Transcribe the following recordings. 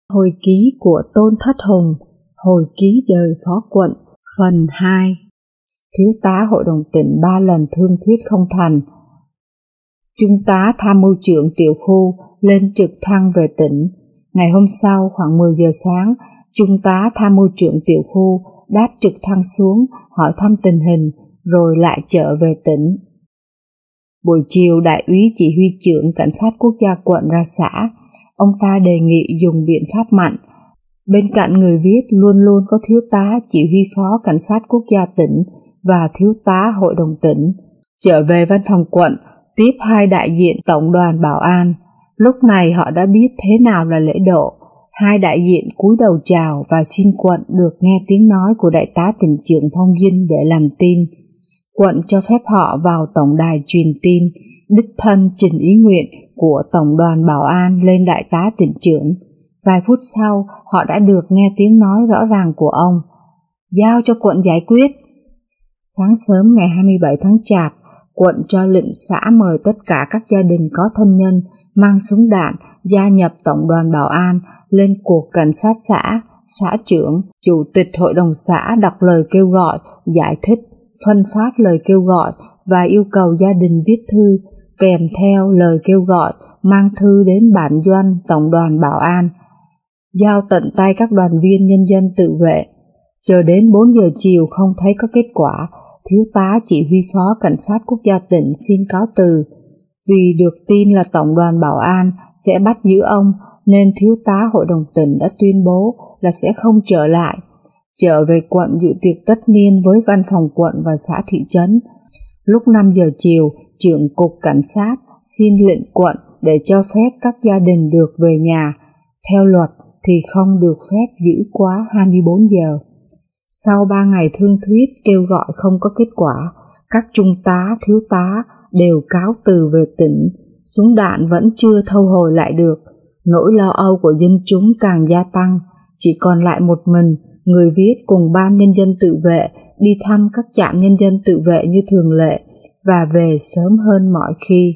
Hồi ký của Tôn Thất Hùng, hồi ký đời phó quận, phần 2. Thiếu tá hội đồng tỉnh 3 lần thương thuyết không thành. Trung tá tham mưu trưởng tiểu khu lên trực thăng về tỉnh. Ngày hôm sau khoảng 10 giờ sáng, Trung tá tham mưu trưởng tiểu khu đáp trực thăng xuống hỏi thăm tình hình rồi lại trở về tỉnh. Buổi chiều, đại úy chỉ huy trưởng cảnh sát quốc gia quận ra xã. Ông ta đề nghị dùng biện pháp mạnh. Bên cạnh người viết luôn luôn có thiếu tá chỉ huy phó cảnh sát quốc gia tỉnh và thiếu tá hội đồng tỉnh. Trở về văn phòng quận, tiếp 2 đại diện tổng đoàn bảo an. Lúc này họ đã biết thế nào là lễ độ. 2 đại diện cúi đầu chào và xin quận được nghe tiếng nói của đại tá tỉnh trưởng Phong Vinh để làm tin. Quận cho phép họ vào tổng đài truyền tin, đích thân trình ý nguyện của tổng đoàn bảo an lên đại tá tỉnh trưởng. Vài phút sau, họ đã được nghe tiếng nói rõ ràng của ông. Giao cho quận giải quyết. Sáng sớm ngày 27 tháng Chạp, quận cho lệnh xã mời tất cả các gia đình có thân nhân mang súng đạn gia nhập tổng đoàn bảo an lên cuộc cảnh sát xã. Xã trưởng, chủ tịch hội đồng xã đọc lời kêu gọi, giải thích, phân phát lời kêu gọi và yêu cầu gia đình viết thư kèm theo lời kêu gọi, mang thư đến bản doanh tổng đoàn bảo an, giao tận tay các đoàn viên nhân dân tự vệ. Chờ đến 4 giờ chiều không thấy có kết quả, thiếu tá chỉ huy phó cảnh sát quốc gia tỉnh xin cáo từ. Vì được tin là tổng đoàn bảo an sẽ bắt giữ ông nên thiếu tá hội đồng tỉnh đã tuyên bố là sẽ không trở lại. Trở về quận dự tiệc tất niên với văn phòng quận và xã thị trấn. Lúc 5 giờ chiều, trưởng cục cảnh sát xin lệnh quận để cho phép các gia đình được về nhà. Theo luật thì không được phép giữ quá 24 giờ. Sau 3 ngày thương thuyết kêu gọi không có kết quả, các trung tá, thiếu tá đều cáo từ về tỉnh. Súng đạn vẫn chưa thâu hồi lại được. Nỗi lo âu của dân chúng càng gia tăng. Chỉ còn lại một mình người viết cùng ban nhân dân tự vệ đi thăm các trạm nhân dân tự vệ như thường lệ và về sớm hơn mọi khi.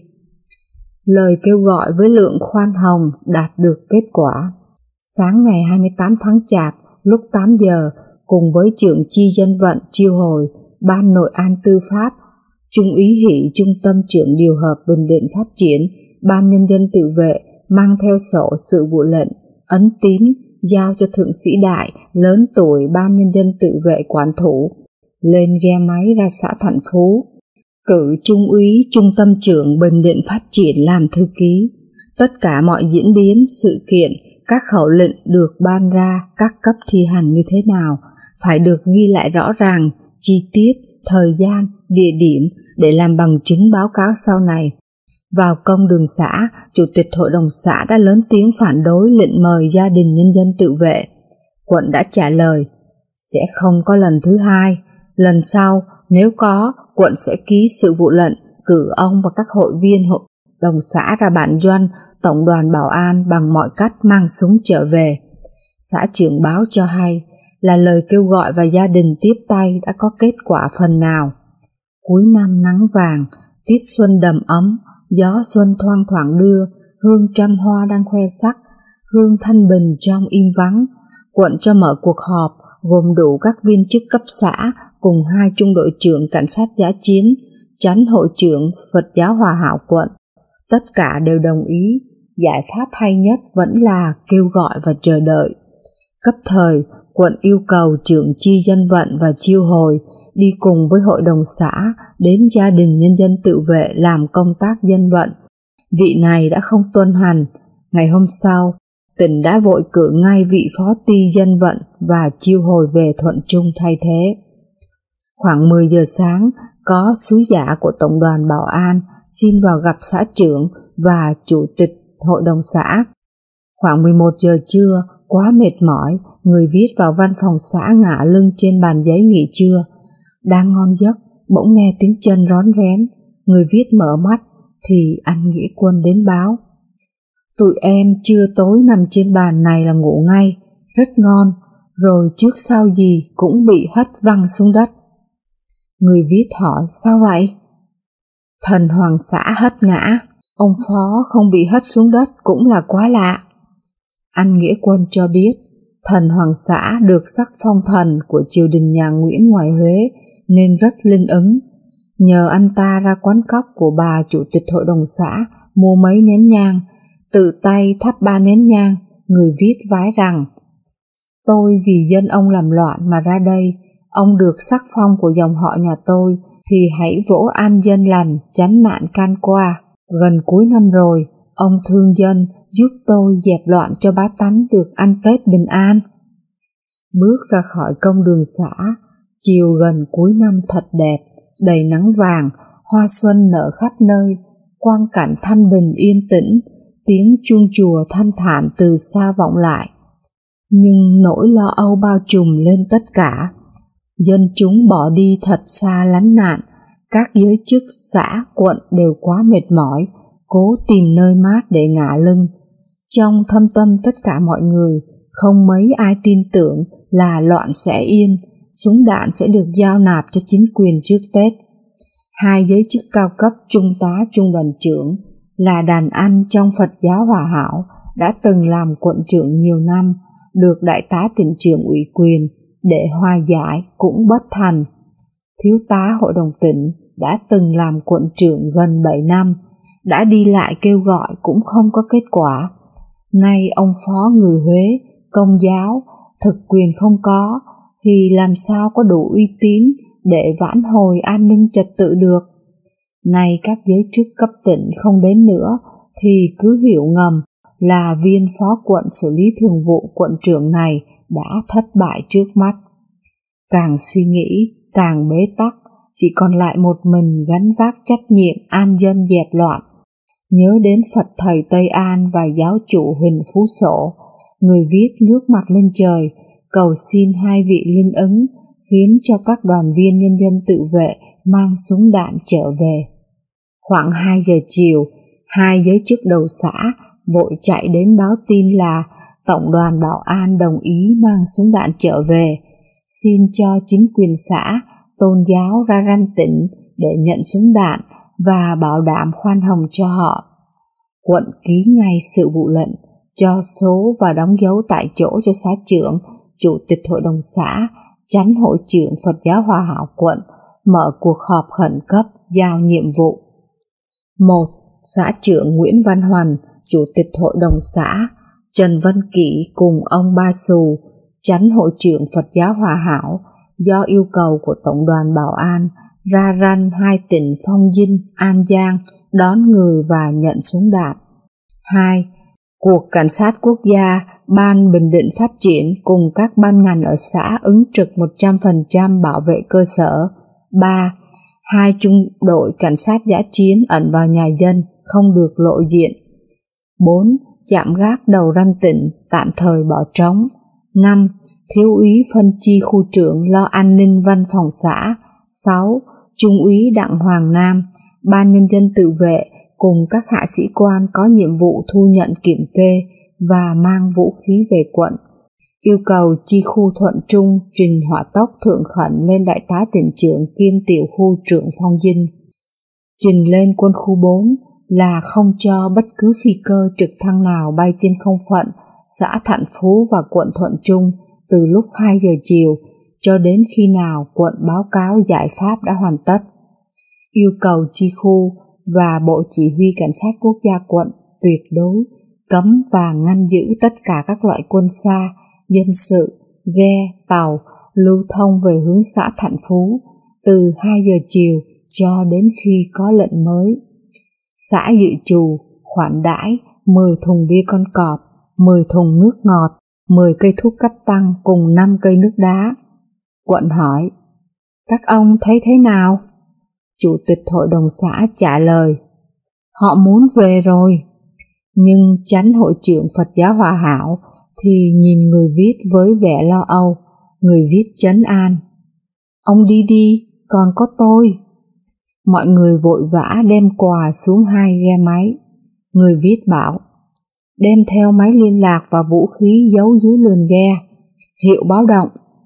Lời kêu gọi với lượng khoan hồng đạt được kết quả. Sáng ngày 28 tháng Chạp, lúc 8 giờ, cùng với trưởng chi dân vận chiêu hồi, ban nội an tư pháp, Trung úy Hỷ trung tâm trưởng điều hợp Bình Định phát triển, ban nhân dân tự vệ mang theo sổ sự vụ lệnh, ấn tín, giao cho thượng sĩ đại lớn tuổi ban nhân dân tự vệ quản thủ, lên ghe máy ra xã Thạnh Phú, cử trung úy trung tâm trưởng Bình Định phát triển làm thư ký. Tất cả mọi diễn biến, sự kiện, các khẩu lệnh được ban ra, các cấp thi hành như thế nào, phải được ghi lại rõ ràng, chi tiết, thời gian, địa điểm để làm bằng chứng báo cáo sau này. Vào công đường xã, chủ tịch hội đồng xã đã lớn tiếng phản đối lệnh mời gia đình nhân dân tự vệ. Quận đã trả lời, sẽ không có lần thứ 2. Lần sau, nếu có, quận sẽ ký sự vụ lệnh, cử ông và các hội viên hội đồng xã ra bản doanh tổng đoàn bảo an bằng mọi cách mang súng trở về. Xã trưởng báo cho hay là lời kêu gọi và gia đình tiếp tay đã có kết quả phần nào. Cuối năm nắng vàng, tiết xuân đầm ấm, gió xuân thoang thoảng đưa, hương trăm hoa đang khoe sắc, hương thanh bình trong im vắng. Quận cho mở cuộc họp gồm đủ các viên chức cấp xã cùng 2 trung đội trưởng cảnh sát giá chiến, chánh hội trưởng Phật giáo Hòa Hảo quận. Tất cả đều đồng ý, giải pháp hay nhất vẫn là kêu gọi và chờ đợi. Cấp thời, quận yêu cầu trưởng chi dân vận và chiêu hồi đi cùng với hội đồng xã đến gia đình nhân dân tự vệ làm công tác dân vận. Vị này đã không tuân hành. Ngày hôm sau, tỉnh đã vội cử ngay vị phó ty dân vận và chiêu hồi về Thuận Trung thay thế. Khoảng 10 giờ sáng, có sứ giả của tổng đoàn bảo an xin vào gặp xã trưởng và chủ tịch hội đồng xã. Khoảng 11 giờ trưa, quá mệt mỏi, người viết vào văn phòng xã ngả lưng trên bàn giấy nghỉ trưa. Đang ngon giấc, bỗng nghe tiếng chân rón rén. Người viết mở mắt thì anh Nghĩa Quân đến báo. Tụi em trưa tối nằm trên bàn này là ngủ ngay, rất ngon, rồi trước sau gì cũng bị hất văng xuống đất. Người viết hỏi, sao vậy? Thần hoàng xã hất ngã, ông phó không bị hất xuống đất cũng là quá lạ. Anh Nghĩa Quân cho biết thần Hoàng xã được sắc phong thần của triều đình nhà Nguyễn ngoài Huế nên rất linh ứng. Nhờ anh ta ra quán cóc của bà chủ tịch hội đồng xã mua mấy nén nhang, tự tay thắp 3 nén nhang, người viết vái rằng: tôi vì dân ông làm loạn mà ra đây, ông được sắc phong của dòng họ nhà tôi thì hãy vỗ an dân lành, tránh nạn can qua. Gần cuối năm rồi, ông thương dân giúp tôi dẹp loạn cho bá tánh được ăn Tết bình an. Bước ra khỏi công đường xã, chiều gần cuối năm thật đẹp, đầy nắng vàng, hoa xuân nở khắp nơi, quang cảnh thanh bình yên tĩnh, tiếng chuông chùa thanh thản từ xa vọng lại. Nhưng nỗi lo âu bao trùm lên tất cả. Dân chúng bỏ đi thật xa lánh nạn, các giới chức xã, quận đều quá mệt mỏi, cố tìm nơi mát để ngả lưng. Trong thâm tâm tất cả mọi người, không mấy ai tin tưởng là loạn sẽ yên, súng đạn sẽ được giao nạp cho chính quyền trước Tết. 2 giới chức cao cấp trung tá trung đoàn trưởng là đàn anh trong Phật giáo Hòa Hảo, đã từng làm quận trưởng nhiều năm, được đại tá tỉnh trưởng ủy quyền để hòa giải cũng bất thành. Thiếu tá hội đồng tỉnh đã từng làm quận trưởng gần 7 năm, đã đi lại kêu gọi cũng không có kết quả. Nay ông phó người Huế, công giáo, thực quyền không có, thì làm sao có đủ uy tín để vãn hồi an ninh trật tự được. Nay các giới chức cấp tỉnh không đến nữa, thì cứ hiểu ngầm là viên phó quận xử lý thường vụ quận trưởng này đã thất bại trước mắt. Càng suy nghĩ, càng bế tắc, chỉ còn lại một mình gánh vác trách nhiệm an dân dẹp loạn. Nhớ đến Phật thầy Tây An và giáo chủ Huỳnh Phú Sổ, người viết ngước mặt lên trời, cầu xin 2 vị linh ứng, khiến cho các đoàn viên nhân dân tự vệ mang súng đạn trở về. Khoảng 2 giờ chiều, 2 giới chức đầu xã vội chạy đến báo tin là Tổng đoàn Bảo an đồng ý mang súng đạn trở về, xin cho chính quyền xã, tôn giáo ra răn tỉnh để nhận súng đạn và bảo đảm khoan hồng cho họ. Quận ký ngay sự vụ lệnh, cho số và đóng dấu tại chỗ cho xã trưởng, chủ tịch hội đồng xã, chánh hội trưởng Phật giáo Hòa Hảo quận mở cuộc họp khẩn cấp giao nhiệm vụ. 1. Xã trưởng Nguyễn Văn Hoành, chủ tịch hội đồng xã, Trần Văn Kỷ cùng ông Ba Xù, chánh hội trưởng Phật giáo Hòa Hảo, do yêu cầu của Tổng đoàn Bảo an ra răn 2 tỉnh Phong Dinh, An Giang đón người và nhận súng đạn. 2. Cuộc Cảnh sát Quốc gia, Ban Bình Định Phát triển cùng các ban ngành ở xã ứng trực 100% bảo vệ cơ sở. 3. 2 trung đội cảnh sát dã chiến ẩn vào nhà dân, không được lộ diện. 4. Trạm gác đầu răn tỉnh tạm thời bỏ trống. 5. Thiếu úy phân chi khu trưởng lo an ninh văn phòng xã. 6. Trung úy Đặng Hoàng Nam, Ban nhân dân tự vệ cùng các hạ sĩ quan có nhiệm vụ thu nhận kiểm kê và mang vũ khí về quận. Yêu cầu chi khu Thuận Trung trình hỏa tốc thượng khẩn lên đại tá tỉnh trưởng kiêm tiểu khu trưởng Phong Dinh. Trình lên quân khu 4 là không cho bất cứ phi cơ trực thăng nào bay trên không phận xã Thạnh Phú và quận Thuận Trung từ lúc 2 giờ chiều cho đến khi nào quận báo cáo giải pháp đã hoàn tất. Yêu cầu chi khu và Bộ Chỉ huy Cảnh sát Quốc gia quận tuyệt đối cấm và ngăn giữ tất cả các loại quân xa, dân sự, ghe, tàu lưu thông về hướng xã Thạnh Phú từ 2 giờ chiều cho đến khi có lệnh mới. Xã dự trù khoản đãi 10 thùng bia con cọp, 10 thùng nước ngọt, 10 cây thuốc cách tăng cùng 5 cây nước đá. Quận hỏi: các ông thấy thế nào? Chủ tịch hội đồng xã trả lời: họ muốn về rồi. Nhưng chánh hội trưởng Phật giáo Hòa Hảo thì nhìn người viết với vẻ lo âu. Người viết trấn an: ông đi đi, còn có tôi. Mọi người vội vã đem quà xuống 2 ghe máy. Người viết bảo: đem theo máy liên lạc và vũ khí giấu dưới lườn ghe, hiệu báo động.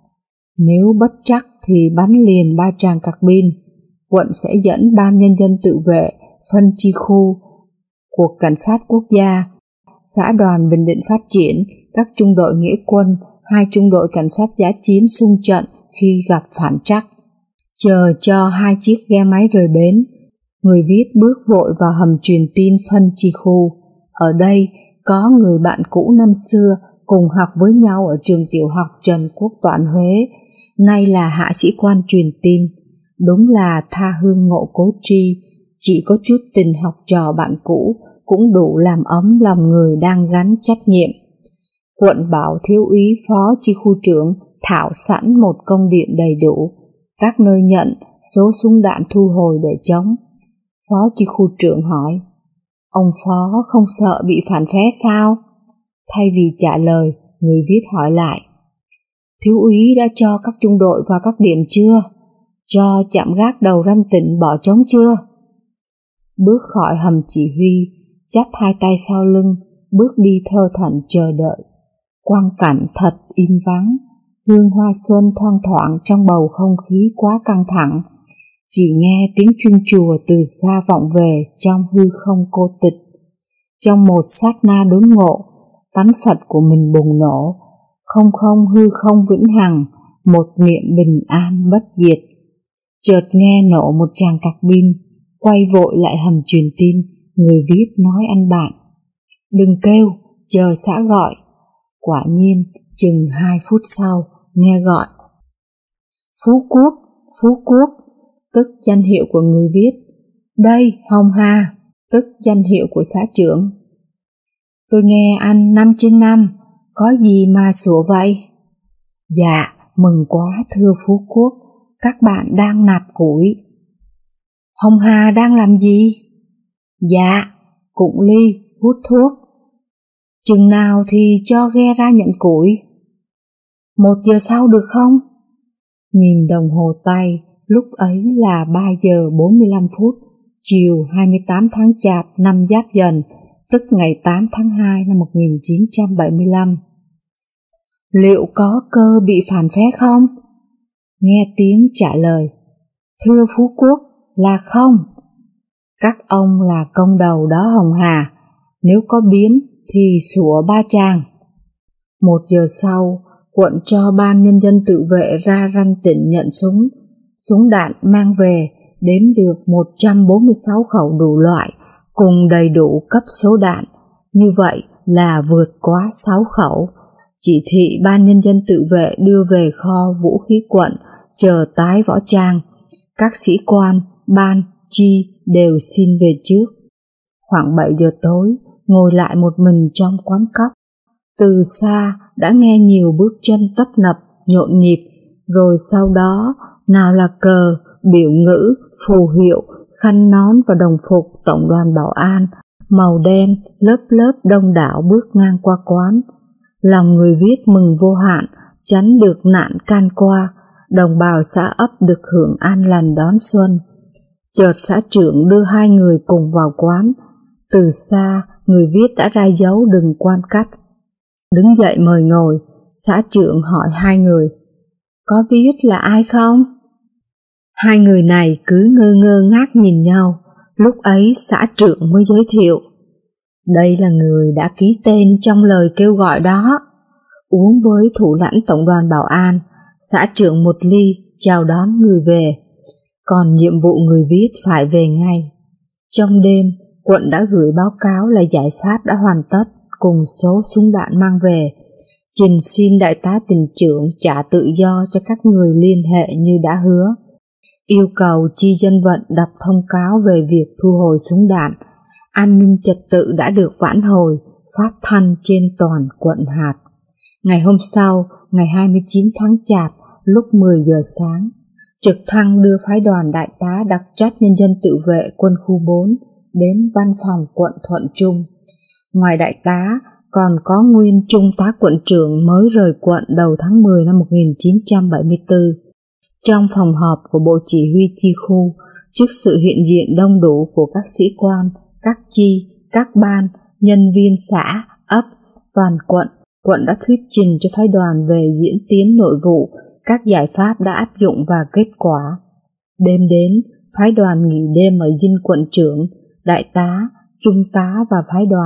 Nếu bất chắc thì bắn liền 3 tràng cạc pin. Quận sẽ dẫn Ban nhân dân tự vệ phân chi khu, cuộc cảnh sát quốc gia xã đoàn Bình Định phát triển, các trung đội nghĩa quân, 2 trung đội cảnh sát dã chiến xung trận khi gặp phản trắc. Chờ cho 2 chiếc ghe máy rời bến, người viết bước vội vào hầm truyền tin phân chi khu. Ở đây có người bạn cũ năm xưa cùng học với nhau ở trường tiểu học Trần Quốc Toản Huế, nay là hạ sĩ quan truyền tin. Đúng là tha hương ngộ cố tri, chỉ có chút tình học trò bạn cũ cũng đủ làm ấm lòng người đang gắn trách nhiệm. Quận bảo thiếu úy phó chi khu trưởng thảo sẵn một công điện đầy đủ, các nơi nhận, số súng đạn thu hồi để chống. Phó chi khu trưởng hỏi, ông phó không sợ bị phản phé sao? Thay vì trả lời, người viết hỏi lại, thiếu úy đã cho các trung đội vào các điểm chưa? Cho trạm gác đầu ranh tỉnh bỏ trống chưa? Bước khỏi hầm chỉ huy, chắp 2 tay sau lưng, bước đi thơ thẩn chờ đợi. Quang cảnh thật im vắng, hương hoa xuân thoang thoảng trong bầu không khí quá căng thẳng. Chỉ nghe tiếng chuông chùa từ xa vọng về trong hư không cô tịch. Trong một sát na đốn ngộ, tánh Phật của mình bùng nổ, không không hư không vĩnh hằng, một niệm bình an bất diệt. Chợt nghe nổ một tràng cạc pin, quay vội lại hầm truyền tin, người viết nói anh bạn, đừng kêu, chờ xã gọi. Quả nhiên, chừng 2 phút sau, nghe gọi, Phú Quốc, Phú Quốc, tức danh hiệu của người viết. Đây, Hồng Hà, tức danh hiệu của xã trưởng. Tôi nghe anh 5/5, có gì mà sủa vậy? Dạ, mừng quá thưa Phú Quốc, các bạn đang nạp củi. Hồng Hà đang làm gì? Dạ, cụng ly, hút thuốc. Chừng nào thì cho ghe ra nhận củi? 1 giờ sau được không? Nhìn đồng hồ tay, lúc ấy là 3 giờ 45 phút, chiều 28 tháng Chạp năm Giáp Dần, tức ngày 8 tháng 2 năm 1975. Liệu có cơ bị phản phé không? Nghe tiếng trả lời, thưa Phú Quốc, là không. Các ông là công đầu đó Hồng Hà, nếu có biến thì sủa 3 tràng. 1 giờ sau, quận cho ban nhân dân tự vệ ra ranh tỉnh nhận súng đạn mang về, đếm được 146 khẩu đủ loại, cùng đầy đủ cấp số đạn, như vậy là vượt quá 6 khẩu. Chỉ thị ban nhân dân tự vệ đưa về kho vũ khí quận, chờ tái võ trang. Các sĩ quan, ban, chi đều xin về trước. Khoảng 7 giờ tối, ngồi lại một mình trong quán cóc. Từ xa đã nghe nhiều bước chân tấp nập, nhộn nhịp, rồi sau đó nào là cờ, biểu ngữ, phù hiệu, khăn nón và đồng phục tổng đoàn bảo an, màu đen, lớp lớp đông đảo bước ngang qua quán. Lòng người viết mừng vô hạn, tránh được nạn can qua, đồng bào xã ấp được hưởng an lành đón xuân. Chợt xã trưởng đưa 2 người cùng vào quán. Từ xa, người viết đã ra dấu đừng quan cách. Đứng dậy mời ngồi, xã trưởng hỏi 2 người, có biết là ai không? 2 người này cứ ngơ ngơ ngác nhìn nhau. Lúc ấy xã trưởng mới giới thiệu, đây là người đã ký tên trong lời kêu gọi đó. Uống với thủ lãnh tổng đoàn bảo an, xã trưởng một ly chào đón người về. Còn nhiệm vụ người viết phải về ngay. Trong đêm, quận đã gửi báo cáo là giải pháp đã hoàn tất cùng số súng đạn mang về, trình xin đại tá tình trưởng trả tự do cho các người liên hệ như đã hứa, yêu cầu chi dân vận đọc thông cáo về việc thu hồi súng đạn. An ninh trật tự đã được vãn hồi, phát thanh trên toàn quận hạt. Ngày hôm sau, ngày 29 tháng Chạp, lúc 10 giờ sáng, trực thăng đưa phái đoàn đại tá đặc trách nhân dân tự vệ quân khu 4 đến văn phòng quận Thuận Trung. Ngoài đại tá, còn có nguyên trung tá quận trưởng mới rời quận đầu tháng 10 năm 1974. Trong phòng họp của Bộ Chỉ huy Chi khu, trước sự hiện diện đông đủ của các sĩ quan, các chi, các ban, nhân viên xã, ấp, toàn quận, quận đã thuyết trình cho phái đoàn về diễn tiến nội vụ, các giải pháp đã áp dụng và kết quả. Đêm đến, phái đoàn nghỉ đêm ở dinh quận trưởng, đại tá, trung tá và phái đoàn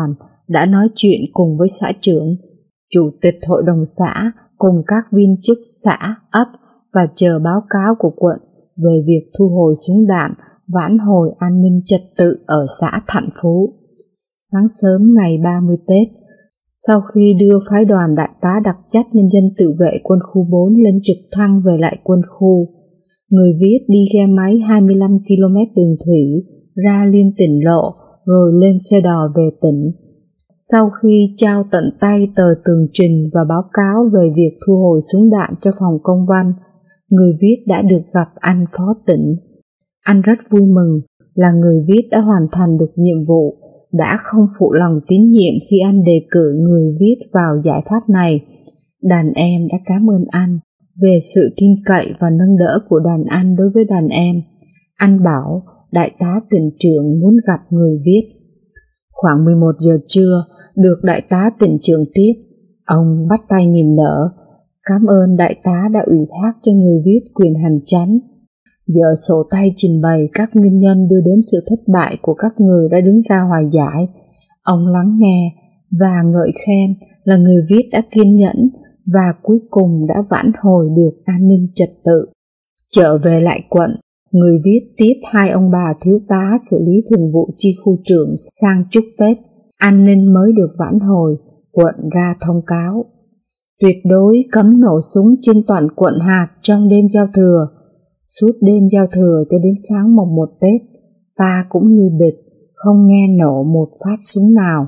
đã nói chuyện cùng với xã trưởng, chủ tịch hội đồng xã cùng các viên chức xã, ấp và chờ báo cáo của quận về việc thu hồi súng đạn, vãn hồi an ninh trật tự ở xã Thạnh Phú. Sáng sớm ngày 30 Tết, sau khi đưa phái đoàn đại tá đặc trách nhân dân tự vệ quân khu 4 lên trực thăng về lại quân khu, người viết đi ghe máy 25 km đường thủy ra liên tỉnh lộ rồi lên xe đò về tỉnh. Sau khi trao tận tay tờ tường trình và báo cáo về việc thu hồi súng đạn cho phòng công văn, người viết đã được gặp anh phó tỉnh. Anh rất vui mừng là người viết đã hoàn thành được nhiệm vụ, đã không phụ lòng tín nhiệm khi anh đề cử người viết vào giải pháp này. Đàn em đã cảm ơn anh về sự tin cậy và nâng đỡ của đàn anh đối với đàn em. Anh bảo đại tá tỉnh trưởng muốn gặp người viết. Khoảng 11 giờ trưa, được đại tá tỉnh trưởng tiếp. Ông bắt tay niềm nở, cảm ơn đại tá đã ủy thác cho người viết quyền hành chánh. Dở sổ tay trình bày các nguyên nhân đưa đến sự thất bại của các người đã đứng ra hòa giải. Ông lắng nghe và ngợi khen là người viết đã kiên nhẫn và cuối cùng đã vãn hồi được an ninh trật tự. Trở về lại quận, người viết tiếp hai ông bà thiếu tá xử lý thường vụ chi khu trưởng sang chúc Tết. An ninh mới được vãn hồi, quận ra thông cáo tuyệt đối cấm nổ súng trên toàn quận hạt trong đêm giao thừa. Suốt đêm giao thừa cho đến sáng mồng 1 Tết, ta cũng như địch, không nghe nổ một phát súng nào.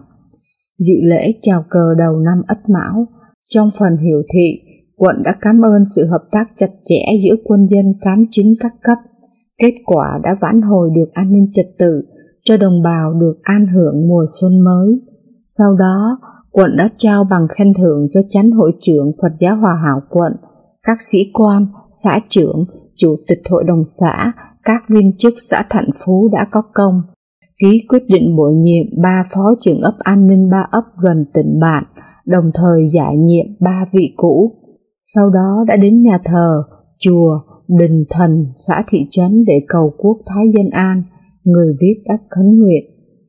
Dự lễ chào cờ đầu năm Ất Mão, trong phần hiệu thị, quận đã cảm ơn sự hợp tác chặt chẽ giữa quân dân cán chính các cấp. Kết quả đã vãn hồi được an ninh trật tự, cho đồng bào được an hưởng mùa xuân mới. Sau đó, quận đã trao bằng khen thưởng cho chánh hội trưởng Phật giáo Hòa Hảo quận, các sĩ quan, xã trưởng, chủ tịch hội đồng xã, các viên chức xã Thạnh Phú đã có công. Ký quyết định bổ nhiệm 3 phó trưởng ấp an ninh 3 ấp gần tỉnh bạn, đồng thời giải nhiệm 3 vị cũ. Sau đó đã đến nhà thờ, chùa, đình thần, xã thị trấn để cầu quốc thái dân an. Người viết đã khấn nguyện: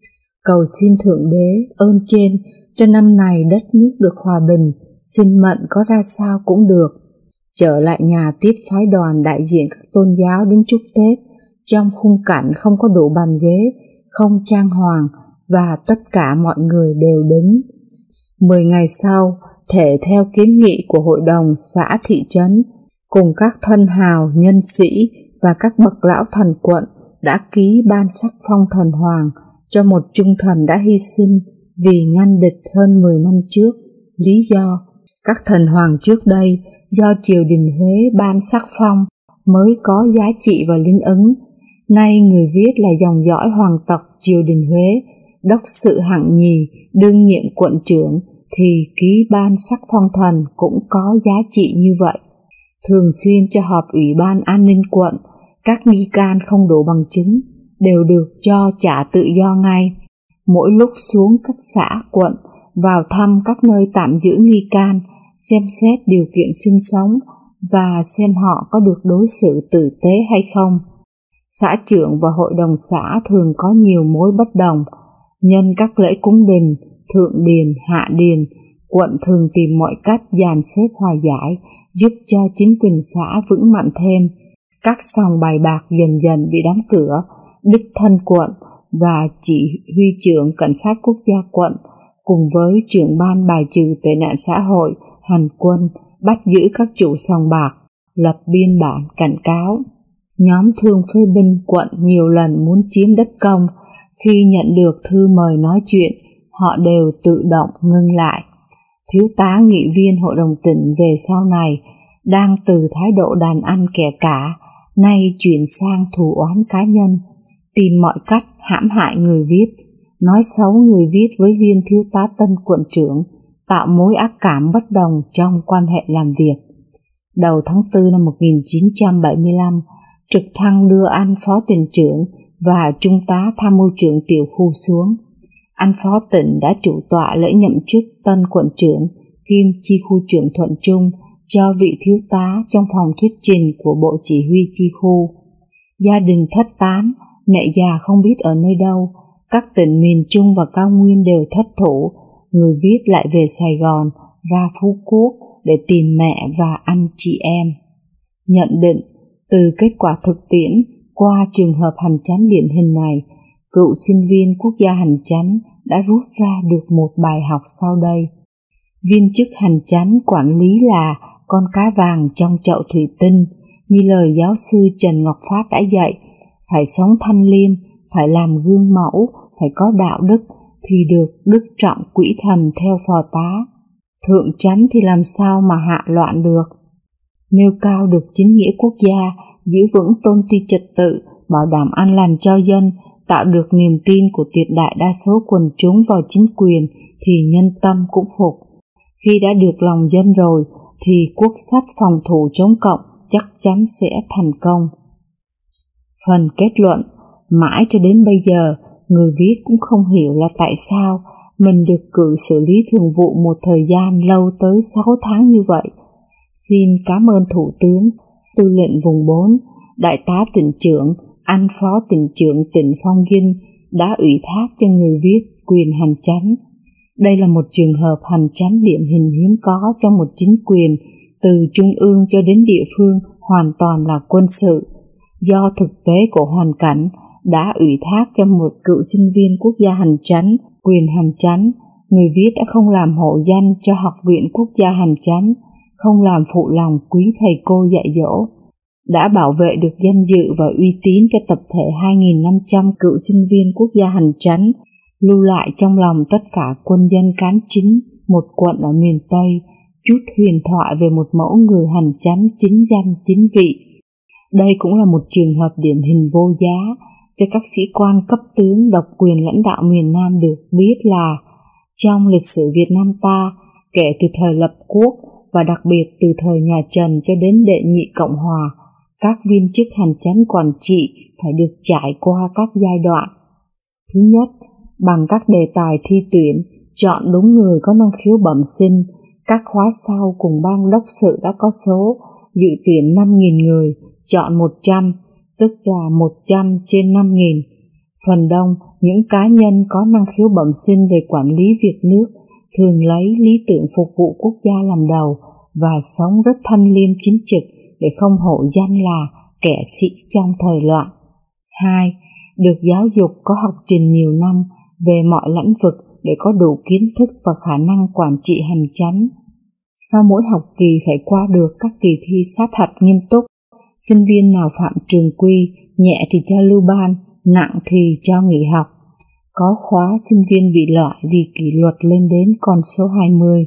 cầu xin Thượng Đế ơn trên cho năm này đất nước được hòa bình, sinh mệnh có ra sao cũng được. Trở lại nhà tiếp phái đoàn đại diện các tôn giáo đến chúc Tết, trong khung cảnh không có đủ bàn ghế, không trang hoàng và tất cả mọi người đều đứng. 10 ngày sau, thể theo kiến nghị của hội đồng xã thị trấn, cùng các thân hào, nhân sĩ và các bậc lão thần quận đã ký ban sắc phong thần hoàng cho một trung thần đã hy sinh vì ngăn địch hơn 10 năm trước. Lý do, các thần hoàng trước đây do triều đình Huế ban sắc phong mới có giá trị và linh ứng. Nay người viết là dòng dõi hoàng tộc triều đình Huế, đốc sự hạng nhì, đương nhiệm quận trưởng, thì ký ban sắc phong thần cũng có giá trị như vậy. Thường xuyên cho họp ủy ban an ninh quận, các nghi can không đủ bằng chứng đều được cho trả tự do ngay. Mỗi lúc xuống các xã, quận, vào thăm các nơi tạm giữ nghi can, xem xét điều kiện sinh sống và xem họ có được đối xử tử tế hay không. Xã trưởng và hội đồng xã thường có nhiều mối bất đồng. Nhân các lễ cúng đình, thượng điền, hạ điền, quận thường tìm mọi cách dàn xếp hòa giải, giúp cho chính quyền xã vững mạnh thêm. Các sòng bài bạc dần dần bị đóng cửa. Đích thân quận và chỉ huy trưởng cảnh sát quốc gia quận cùng với trưởng ban bài trừ tệ nạn xã hội, hành quân bắt giữ các chủ sòng bạc, lập biên bản cảnh cáo. Nhóm thương phê binh quận nhiều lần muốn chiếm đất công. Khi nhận được thư mời nói chuyện, họ đều tự động ngưng lại. Thiếu tá nghị viên hội đồng tỉnh về sau này đang từ thái độ đàn ăn kẻ cả, nay chuyển sang thù oán cá nhân, tìm mọi cách hãm hại người viết, nói xấu người viết với viên thiếu tá Tân quận trưởng, tạo mối ác cảm bất đồng trong quan hệ làm việc. Đầu tháng 4 năm 1975, trực thăng đưa anh phó tỉnh trưởng và trung tá tham mưu trưởng tiểu khu xuống. Anh phó tỉnh đã chủ tọa lễ nhậm chức Tân quận trưởng kiêm chi khu trưởng Thuận Trung cho vị thiếu tá trong phòng thuyết trình của bộ chỉ huy chi khu. Gia đình thất tán, mẹ già không biết ở nơi đâu, các tỉnh miền Trung và cao nguyên đều thất thủ, người viết lại về Sài Gòn, ra Phú Quốc để tìm mẹ và anh chị em. Nhận định từ kết quả thực tiễn qua trường hợp hành chánh điển hình này, cựu sinh viên quốc gia hành chánh đã rút ra được một bài học sau đây. Viên chức hành chánh quản lý là con cá vàng trong chậu thủy tinh, như lời giáo sư Trần Ngọc Phát đã dạy, phải sống thanh liêm, phải làm gương mẫu, phải có đạo đức thì được đức trọng quỹ thần theo phò tá. Thượng chánh thì làm sao mà hạ loạn được. Nêu cao được chính nghĩa quốc gia, giữ vững tôn ti trật tự, bảo đảm an lành cho dân, tạo được niềm tin của tuyệt đại đa số quần chúng vào chính quyền thì nhân tâm cũng phục. Khi đã được lòng dân rồi thì quốc sách phòng thủ chống cộng chắc chắn sẽ thành công. Phần kết luận, mãi cho đến bây giờ, người viết cũng không hiểu là tại sao mình được cử xử lý thường vụ một thời gian lâu tới 6 tháng như vậy. Xin cảm ơn Thủ tướng, Tư lệnh vùng 4, Đại tá tỉnh trưởng, anh Phó tỉnh trưởng tỉnh Phong Vinh đã ủy thác cho người viết quyền hành chánh. Đây là một trường hợp hành chánh điển hình hiếm có trong một chính quyền từ trung ương cho đến địa phương hoàn toàn là quân sự. Do thực tế của hoàn cảnh đã ủy thác cho một cựu sinh viên quốc gia hành chánh quyền hành chánh, người viết đã không làm hộ danh cho Học viện Quốc gia hành chánh, không làm phụ lòng quý thầy cô dạy dỗ, đã bảo vệ được danh dự và uy tín cho tập thể 2.500 cựu sinh viên quốc gia hành chánh, lưu lại trong lòng tất cả quân dân cán chính một quận ở miền Tây, chút huyền thoại về một mẫu người hành chánh chính danh chính vị. Đây cũng là một trường hợp điển hình vô giá cho các sĩ quan cấp tướng độc quyền lãnh đạo miền Nam được biết là trong lịch sử Việt Nam ta, kể từ thời lập quốc và đặc biệt từ thời nhà Trần cho đến đệ nhị Cộng hòa, các viên chức hành chánh quản trị phải được trải qua các giai đoạn. Thứ nhất, bằng các đề tài thi tuyển, chọn đúng người có năng khiếu bẩm sinh. Các khóa sau cùng ban đốc sự đã có số, dự tuyển 5.000 người, chọn 100, tức là 100 trên 5.000. Phần đông, những cá nhân có năng khiếu bẩm sinh về quản lý việc nước thường lấy lý tưởng phục vụ quốc gia làm đầu và sống rất thanh liêm chính trực để không hổ danh là kẻ sĩ trong thời loạn. 2. Được giáo dục có học trình nhiều năm về mọi lĩnh vực để có đủ kiến thức và khả năng quản trị hành chánh. Sau mỗi học kỳ phải qua được các kỳ thi sát hạch nghiêm túc. Sinh viên nào phạm trường quy, nhẹ thì cho lưu ban, nặng thì cho nghỉ học. Có khóa sinh viên bị loại vì kỷ luật lên đến con số 20.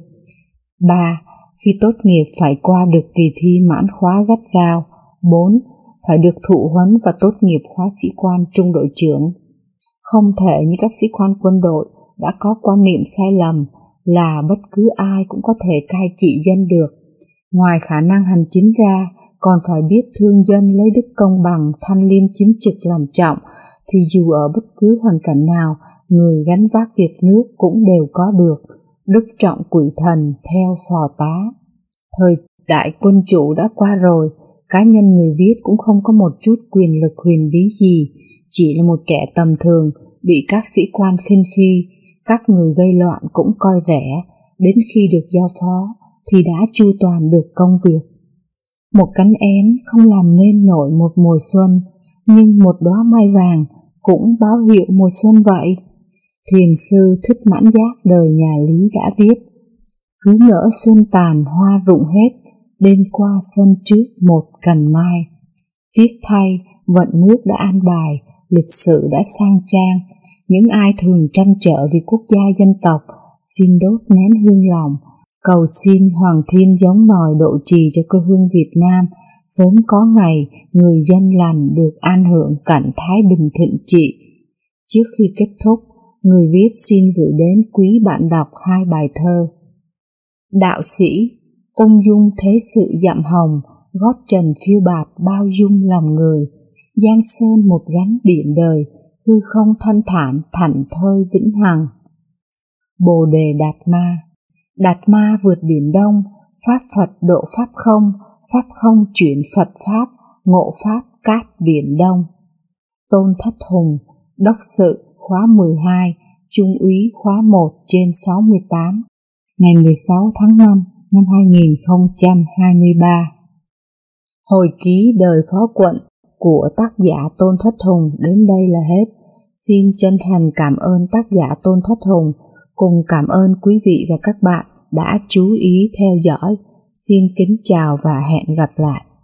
3. Khi tốt nghiệp phải qua được kỳ thi mãn khóa gắt gao. 4. Phải được thụ huấn và tốt nghiệp khóa sĩ quan trung đội trưởng. Không thể như các sĩ quan quân đội đã có quan niệm sai lầm là bất cứ ai cũng có thể cai trị dân được. Ngoài khả năng hành chính ra, còn phải biết thương dân lấy đức công bằng, thanh liêm chính trực làm trọng, thì dù ở bất cứ hoàn cảnh nào, người gánh vác việc nước cũng đều có được đức trọng quỷ thần theo phò tá. Thời đại quân chủ đã qua rồi, cá nhân người viết cũng không có một chút quyền lực huyền bí gì, chỉ là một kẻ tầm thường, bị các sĩ quan khinh khi, các người gây loạn cũng coi rẻ, đến khi được giao phó thì đã chu toàn được công việc. Một cánh én không làm nên nổi một mùa xuân, nhưng một đóa mai vàng cũng báo hiệu mùa xuân vậy. Thiền sư Thích Mãn Giác đời nhà Lý đã viết: cứ ngỡ xuân tàn hoa rụng hết, đêm qua sân trước một cành mai. Tiếc thay, vận nước đã an bài, lịch sử đã sang trang. Những ai thường trăn trở vì quốc gia dân tộc, xin đốt nén hương lòng, cầu xin Hoàng Thiên giống nòi độ trì cho quê hương Việt Nam, sớm có ngày người dân lành được an hưởng cảnh thái bình thịnh trị. Trước khi kết thúc, người viết xin gửi đến quý bạn đọc 2 bài thơ. Đạo sĩ, ung dung thế sự dặm hồng, gót trần phiêu bạt bao dung lòng người. Giang sơn một gánh biển đời, hư không thanh thản thảnh thơi vĩnh hằng. Bồ đề Đạt ma vượt biển đông, pháp Phật độ pháp không chuyển Phật pháp, ngộ pháp cát biển đông. Tôn Thất Hùng, đốc sự khóa 12, Trung úy khóa 1/68, ngày 16 tháng 5 năm 2023. Hồi ký đời phó quận của tác giả Tôn Thất Hùng đến đây là hết. Xin chân thành cảm ơn tác giả Tôn Thất Hùng, cùng cảm ơn quý vị và các bạn đã chú ý theo dõi. Xin kính chào và hẹn gặp lại.